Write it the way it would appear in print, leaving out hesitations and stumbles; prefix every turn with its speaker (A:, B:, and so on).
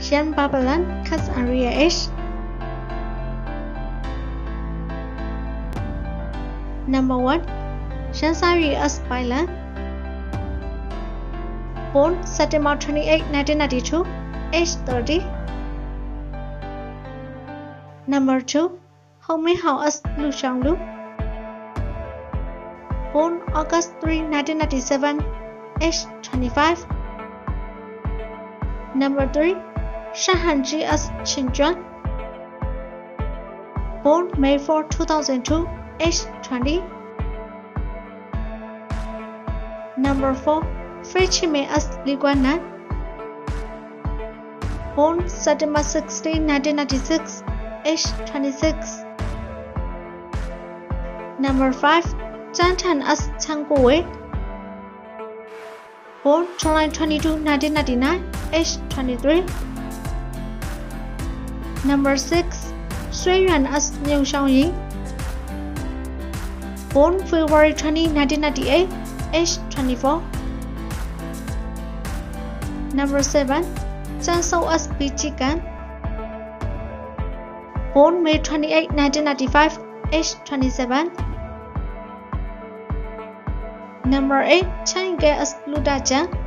A: Jan Babalan, Kas Aria H. Number 1. Shansari as Bailan. Born September 28, 1992, age 30. Number 2. Hou Ming Hao as Lu Shanglu. Born August 3, 1997, age 25. Number 3. Shahanji as Qingjuan. Born May 4, 2002, age 20. Number 4. Fei Qimei as Li Guannan. Born September 16, 1996, age 26. Number 5. Zhang Tan as Chang Guowei. Born July 22, 1999, age 23. Number 6. Sui Yuan as Liu Xiaoying. Born February 20, 1998, age 24. Number 7. Zhang Shou as Bi Jigan. Born May 28, 1995, age 27. Number 8. Chang Ge as Lu Dajiang.